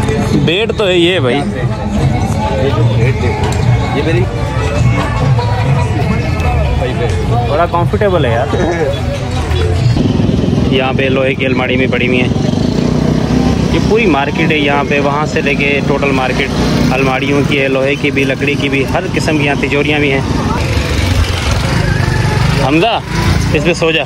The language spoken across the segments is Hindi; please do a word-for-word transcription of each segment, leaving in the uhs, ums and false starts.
बेड तो है ये भाई, ये मेरी बड़ा कंफर्टेबल है यार। यहाँ पे लोहे की अलमारी में पड़ी हुई है। ये पूरी मार्केट है यहाँ पे, वहाँ से लेके टोटल मार्केट अलमारियों की है, लोहे की भी, लकड़ी की भी, हर किस्म की यहाँ तिजोरियाँ भी हैं। हमजा इस पे सो जा।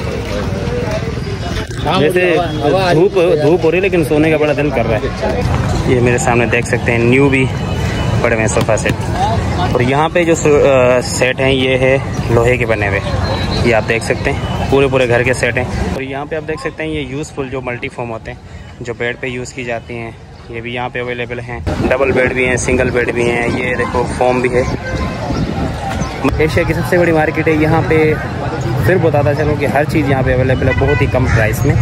जैसे धूप धूप हो रही है लेकिन सोने का बड़ा दिल कर रहा है। ये मेरे सामने देख सकते हैं न्यू भी पड़े हुए सोफ़ा सेट। और यहाँ पे जो सेट हैं ये है लोहे के बने हुए, ये आप देख सकते हैं पूरे पूरे घर के सेट हैं। और यहाँ पे आप देख सकते हैं ये यूज़फुल जो मल्टी फॉर्म होते हैं जो बेड पे यूज़ की जाती हैं, ये भी यहाँ पे अवेलेबल हैं। डबल बेड भी हैं, सिंगल बेड भी हैं, ये देखो फॉर्म भी है। एशिया की सबसे बड़ी मार्केट है यहाँ पे। फिर बताता चलूँ कि हर चीज़ यहाँ पे अवेलेबल है बहुत ही कम प्राइस में।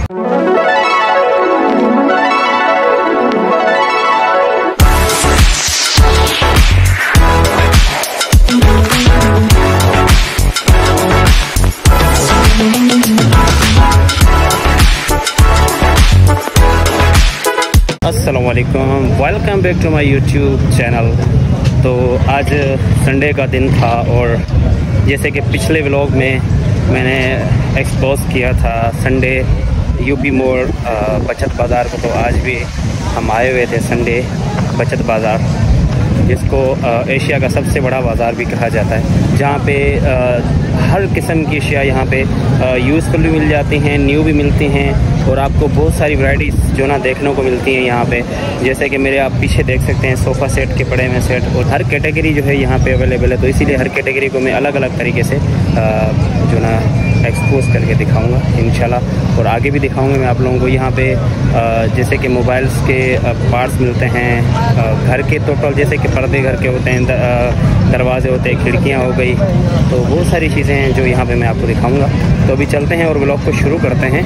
अस्सलामुअलैकुम, welcome back to my YouTube channel. तो आज संडे का दिन था और जैसे कि पिछले व्लॉग में मैंने एक्सपोज किया था संडे यूपी मोड़ बचत बाज़ार को, तो आज भी हम आए हुए थे संडे बचत बाज़ार, जिसको एशिया का सबसे बड़ा बाज़ार भी कहा जाता है, जहाँ पे आ, हर किस्म की अशिया यहाँ पे यूज़फुल भी मिल जाती हैं, न्यू भी मिलती हैं और आपको बहुत सारी वैराइटीज़ जो ना देखने को मिलती हैं यहाँ पे। जैसे कि मेरे आप पीछे देख सकते हैं सोफ़ा सेट के पड़े हुए सेट, और हर कैटेगरी जो है यहाँ पे अवेलेबल है। तो इसीलिए हर कैटेगरी को मैं अलग अलग तरीके से आ, जो ना एक्सपोज करके दिखाऊंगा इंशाल्लाह, और आगे भी दिखाऊंगा मैं आप लोगों को। यहाँ पे जैसे कि मोबाइल्स के पार्ट्स मिलते हैं, घर के टोटल जैसे कि पर्दे घर के होते हैं, दरवाजे होते हैं, खिड़कियाँ हो गई, तो बहुत सारी चीज़ें हैं जो यहाँ पे मैं आपको दिखाऊंगा। तो अभी चलते हैं और व्लॉग को शुरू करते हैं।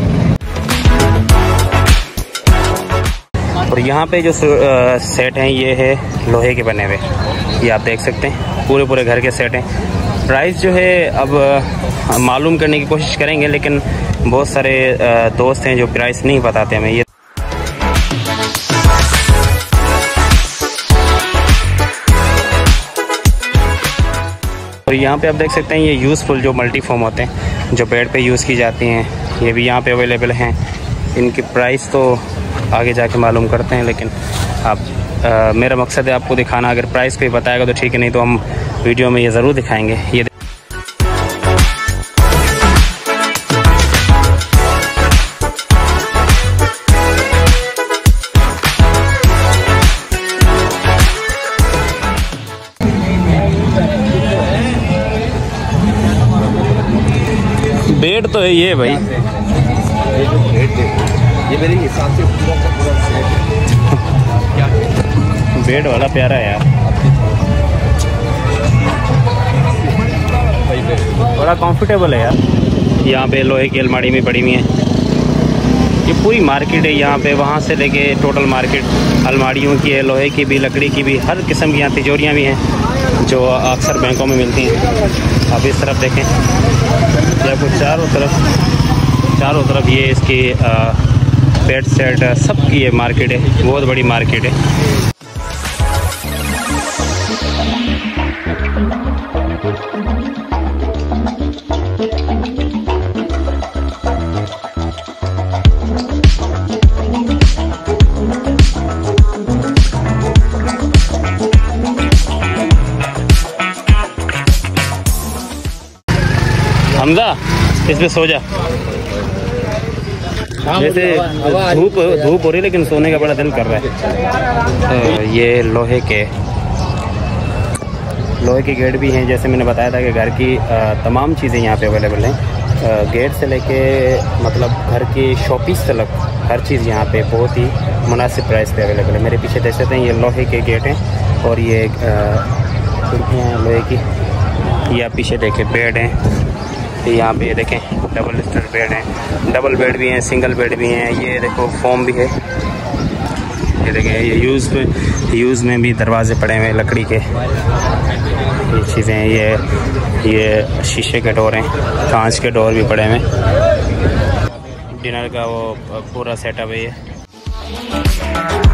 और यहाँ पे जो सेट हैं ये है लोहे के बने हुए, ये आप देख सकते हैं पूरे पूरे घर के सेट हैं। प्राइस जो है अब मालूम करने की कोशिश करेंगे, लेकिन बहुत सारे दोस्त हैं जो प्राइस नहीं बताते हमें। ये और यहाँ पे आप देख सकते हैं ये यूज़फुल जो मल्टी फॉर्म होते हैं जो बेड पे यूज़ की जाती हैं, ये भी यहाँ पे अवेलेबल हैं। इनकी प्राइस तो आगे जाके मालूम करते हैं, लेकिन आप आ, मेरा मकसद है आपको दिखाना। अगर प्राइस कोई बताएगा तो ठीक है, नहीं तो हम वीडियो में ये ज़रूर दिखाएंगे। ये बेड तो है ये भाई, ये मेरे हिसाब से पूरा का पूरा सेट है। बेड वाला प्यारा है यार, बड़ा कंफर्टेबल है यार। यहाँ पे लोहे की अलमारी में पड़ी हुई है। ये पूरी मार्केट है यहाँ पे, वहाँ से लेके टोटल मार्केट अलमारियों की है, लोहे की भी, लकड़ी की भी, हर किस्म की यहाँ तिजोरियाँ भी हैं जो अक्सर बैंकों में मिलती हैं। आप इस तरफ देखें, ये आपको चारों तरफ चारों तरफ ये इसकी बेड सेट सब की ये मार्केट है, बहुत बड़ी मार्केट है। हमजा इस पे सो जा। जैसे धूप धूप हो रही है लेकिन सोने का बड़ा दिल कर रहा है। तो ये लोहे के लोहे के गेट भी हैं। जैसे मैंने बताया था कि घर की तमाम चीज़ें यहाँ पे अवेलेबल हैं, गेट से लेके मतलब घर की शॉपीस तक हर चीज़ यहाँ पे बहुत ही मुनासिब प्राइस पे अवेलेबल है। मेरे पीछे देख सकते हैं ये लोहे के गेट हैं और ये खिड़कियाँ हैं लोहे की। ये आप पीछे देखें बेड हैं, यहाँ पे देखें डबल स्टर बेड हैं, डबल बेड भी हैं, सिंगल बेड भी हैं। ये देखो फॉर्म भी है, ये देखें ये यूज़ में यूज़ में भी दरवाजे पड़े हुए हैं लकड़ी के, ये चीज़ें हैं। ये ये शीशे के डोर हैं, कांच के डोर भी पड़े हुए हैं। डिनर का वो पूरा सेटअप है ये।